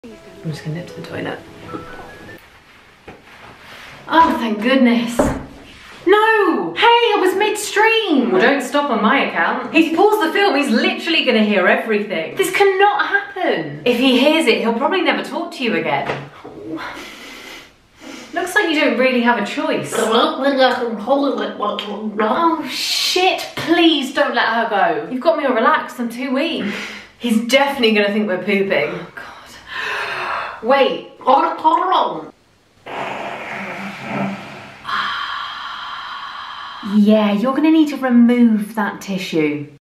I'm just gonna nip to the toilet. Oh, thank goodness. No! Hey, I was midstream! Well, don't stop on my account. He's paused the film, he's literally gonna hear everything. This cannot happen. If he hears it, he'll probably never talk to you again. Oh. Looks like you don't really have a choice. Oh shit, please don't let her go. You've got me all relaxed, I'm too weak. He's definitely gonna think we're pooping. Oh god. Wait. Yeah, you're gonna need to remove that tissue.